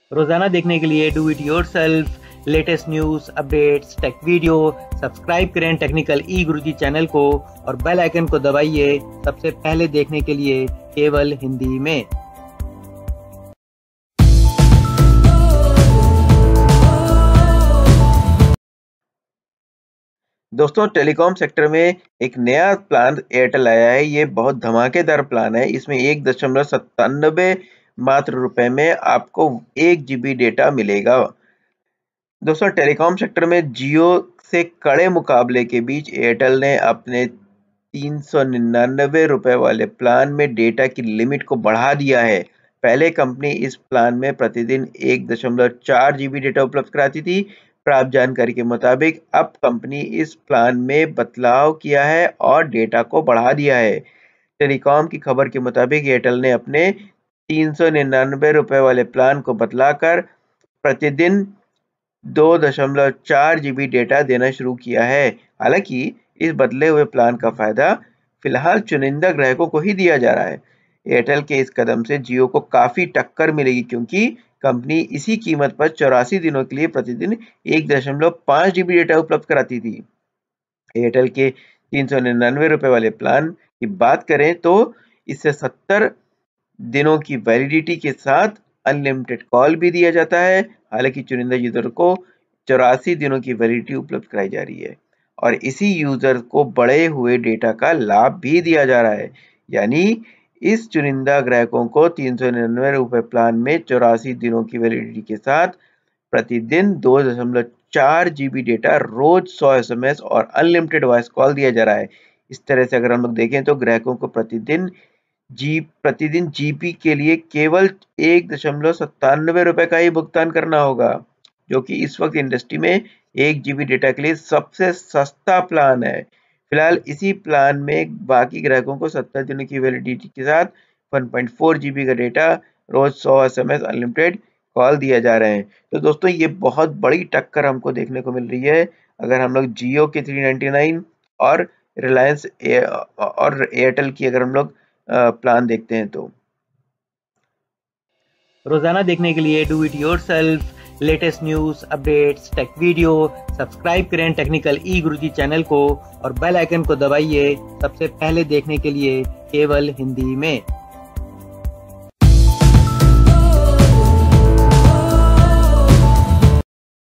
रोजाना देखने के लिए do it yourself latest news updates tech video subscribe करें टेक्निकल ई गुरुजी चैनल को और बेल आइकन को दबाइए सबसे पहले देखने के लिए केवल हिंदी में। दोस्तों, टेलीकॉम सेक्टर में एक नया प्लान एयरटेल आया है। ये बहुत धमाकेदार प्लान है। इसमें 1.97 मात्र रुपए में आपको 1 GB डेटा मिलेगा। दोस्तों, टेलीकॉम सेक्टर में जियो से कड़े मुकाबले के बीच एयरटेल ने अपने 399 रुपए वाले प्लान में डेटा की लिमिट को बढ़ा दिया है। पहले कंपनी इस प्लान में प्रतिदिन 1.4 GB डेटा उपलब्ध कराती थी। प्राप्त जानकारी के मुताबिक अब कंपनी इस प्लान में बदलाव किया है और डेटा को बढ़ा दिया है। टेलीकॉम की खबर के मुताबिक एयरटेल ने अपने 399 रुपए वाले प्लान को बदलाकर प्रतिदिन 2.4 GB डेटा देना शुरू किया है। हालांकि इस बदले हुए प्लान का फायदा फिलहाल चुनिंदा ग्राहकों को ही दिया जा रहा है। एयरटेल के इस कदम से जियो को काफी टक्कर मिलेगी, क्योंकि कंपनी इसी कीमत पर 84 दिनों के लिए प्रतिदिन 1.5 GB डेटा उपलब्ध कराती थी। एयरटेल के 399 रुपए वाले प्लान की बात करें तो इससे 70 दिनों की वैलिडिटी के साथ अनलिमिटेड कॉल भी दिया जाता है। हालांकि चुनिंदा यूजर को 84 दिनों की वैलिडिटी उपलब्ध कराई जा रही है और इसी यूजर को बढ़े हुए डेटा का लाभ भी दिया जा रहा है। यानी इस चुनिंदा ग्राहकों को 399 रुपए प्लान में 84 दिनों की वैलिडिटी के साथ प्रतिदिन 2.4 GB डेटा, रोज 100 SMS और अनलिमिटेड वॉइस कॉल दिया जा रहा है। इस तरह से अगर हम लोग देखें तो ग्राहकों को प्रतिदिन जीपी के लिए केवल 1.97 रुपए का ही भुगतान करना होगा, जो कि इस वक्त इंडस्ट्री में 1 GB डेटा के लिए सबसे सस्ता प्लान है। फिलहाल इसी प्लान में बाकी ग्राहकों को 70 दिनों की वैलिडिटी के साथ 1.4 GB का डेटा, रोज 100 SMS अनलिमिटेड कॉल दिया जा रहे हैं। तो दोस्तों, ये बहुत बड़ी टक्कर हमको देखने को मिल रही है। अगर हम लोग जियो के 399 और रिलायंस और एयरटेल की अगर हम लोग प्लान देखते हैं तो रोजाना देखने के लिए do it yourself latest news updates tech video subscribe करें टेक्निकल ई गुरुजी चैनल को और बेल आइकन को दबाइए सबसे पहले देखने के लिए केवल हिंदी में।